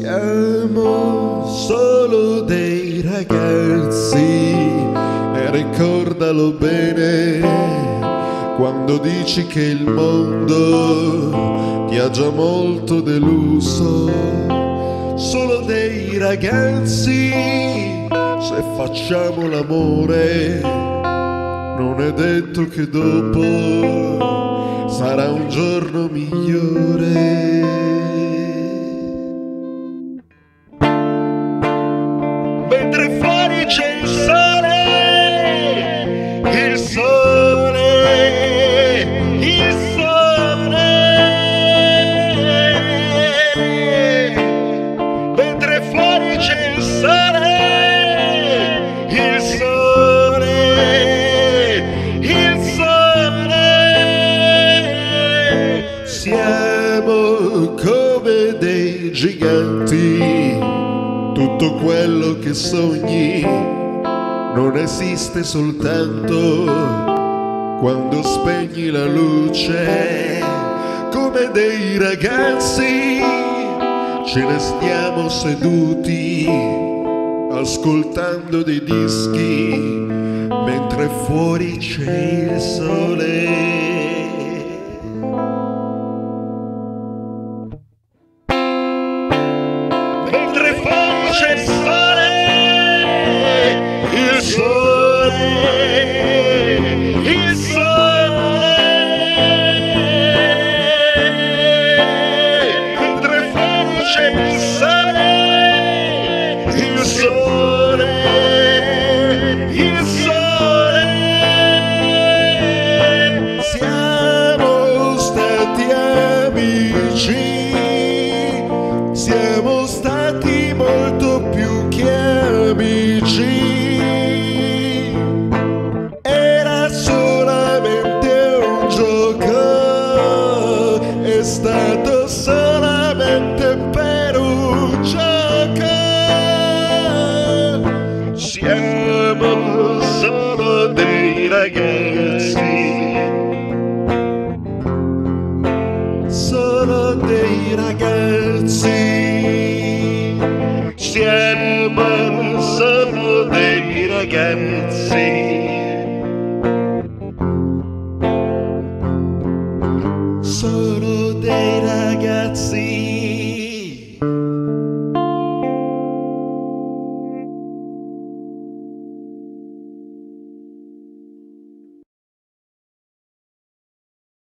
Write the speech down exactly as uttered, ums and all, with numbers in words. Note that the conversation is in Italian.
Siamo solo dei ragazzi e ricordalo bene quando dici che il mondo ti ha già molto deluso. Solo dei ragazzi, se facciamo l'amore non è detto che dopo sarà un giorno migliore. Mentre fuori c'è il sole, il sole, il sole. Mentre fuori c'è il sole, il sole, il sole. Siamo come dei giganti. Tutto quello che sogni non esiste soltanto quando spegni la luce. Come dei ragazzi ce ne stiamo seduti ascoltando dei dischi mentre fuori c'è il sole. C'è il sole, il sole, il sole. Mentre fuori c'è il sole, il sole, il sole. Siamo stati amici, siamo stati molto più che amici. Era solamente un gioco, è stato solamente per un gioco. Siamo solo dei ragazzi, solo dei ragazzi. Siamo solo dei ragazzi.